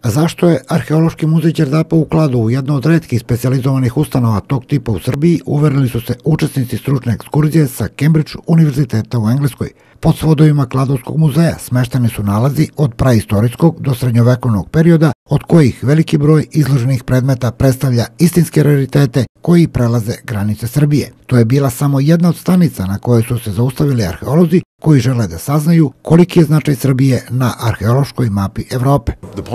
Zašto je Arheološki muzej Đerdapa u Kladovu jedno od retkih specijalizovanih ustanova tog tipa u Srbiji, uverili su se učesnici stručne ekskurzije sa Cambridge univerziteta u Engleskoj. Pod svodovima Kladovskog muzeja smešteni su nalazi od praistorijskog do srednjovekovnog perioda, od kojih veliki broj izloženih predmeta predstavlja istinske raritete koji prelaze granice Srbije. To je bila samo jedna od stanica na kojoj su se zaustavili arheolozi koji žele da saznaju koliki je značaj Srbije na arheološkoj mapi Evrope.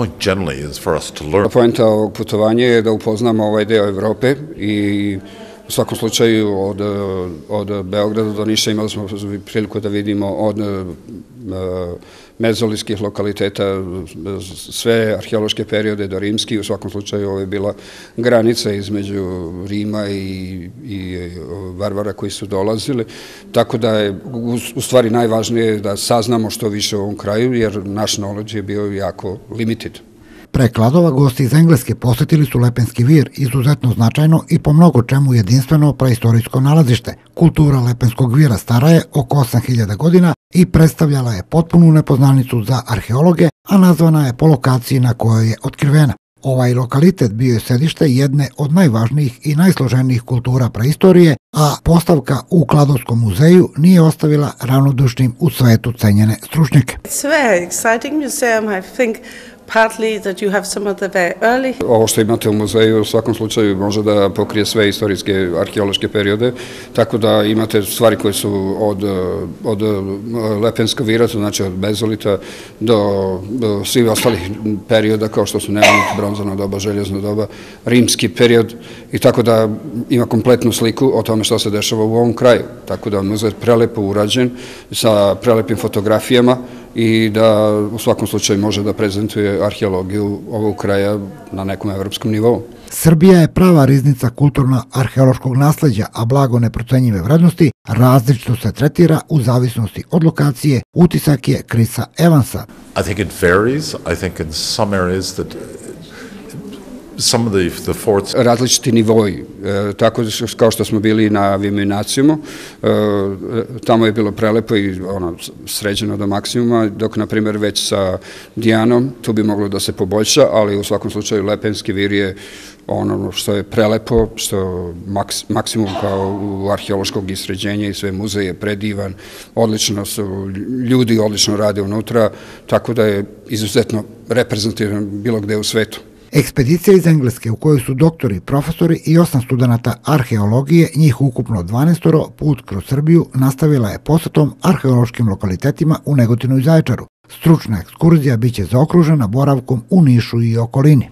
Poenta ovog putovanja je da upoznamo ovaj deo Evrope i u svakom slučaju od Beograda do Niša imali smo priliku da vidimo od mezoliskih lokaliteta sve arheološke periode do rimski. U svakom slučaju ovo je bila granica između Rima i Varvara koji su dolazili, tako da je u stvari najvažnije da saznamo što više o ovom kraju, jer naš knowledge je bio jako limited. Pre Kladova gosti iz Engleske posetili su Lepenski vir, izuzetno značajno i po mnogo čemu jedinstveno praistorijsko nalazište. Kultura Lepenskog vira stara je oko 8000 godina i predstavljala je potpunu nepoznanicu za arheologe, a nazvana je po lokaciji na kojoj je otkrivena. Ovaj lokalitet bio je sedište jedne od najvažnijih i najsloženijih kultura praistorije, a postavka u Kladovskom muzeju nije ostavila ravnodušnim u svetu cenjene stručnjake. It's a very exciting museum, I think. Ovo što imate u muzeju u svakom slučaju može da pokrije sve istorijske arheološke periode, tako da imate stvari koje su od Lepenskog vira, znači od mezolita do svih ostalih perioda kao što su neolit, bronzano doba, željezno doba, rimski period, i tako da ima kompletnu sliku o tome što se dešava u ovom kraju. Tako da muzej je prelepo urađen sa prelepim fotografijama i da u svakom slučaju može da prezentuje arheologiju ovog kraja na nekom evropskom nivou. Srbija je prava riznica kulturno-arheološkog nasleđa, a blago neprocenjive vrednosti različito se tretira u zavisnosti od lokacije. Utisak je Chrisa Evansa. I think it varies. I think in some areas that različiti nivoji, tako kao što smo bili na Viminacijumu, tamo je bilo prelepo i sređeno do maksimuma, dok na primjer već sa Dijanom tu bi moglo da se poboljša, ali u svakom slučaju Lepenski vir je ono što je prelepo, što maksimum kao u arheološkog isređenja i sve muzej je predivan, odlično su ljudi, odlično rade unutra, tako da je izuzetno reprezentativan bilo gde u svetu. Ekspedicija iz Engleske u kojoj su doktori, profesori i 8 studenata arheologije, njih ukupno 12, put kroz Srbiju nastavila je posetom arheološkim lokalitetima u Negotinu i Zaječaru. Stručna ekskurzija biće zaokružena boravkom u Nišu i okolini.